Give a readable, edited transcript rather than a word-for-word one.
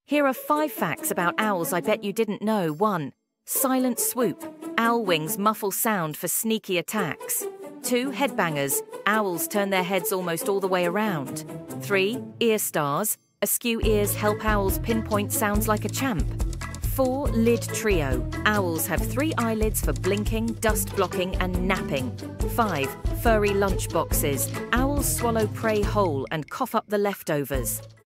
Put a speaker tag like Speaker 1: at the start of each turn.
Speaker 1: Here are 5 facts about owls I bet you didn't know. 1. Silent swoop. Owl wings muffle sound for sneaky attacks. 2. Headbangers. Owls turn their heads almost all the way around. 3. Ear stars. Askew ears help owls pinpoint sounds like a champ. 4. Lid trio. Owls have 3 eyelids for blinking, dust blocking and napping. 5. Furry lunch boxes. Owls swallow prey whole and cough up the leftovers.